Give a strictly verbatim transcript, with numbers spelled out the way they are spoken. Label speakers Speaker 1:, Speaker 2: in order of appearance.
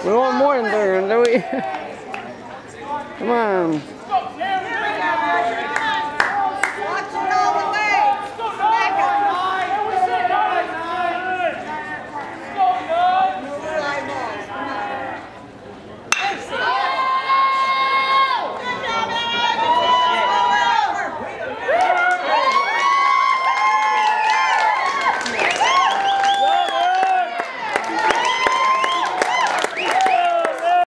Speaker 1: We want more than three, do we? Come on.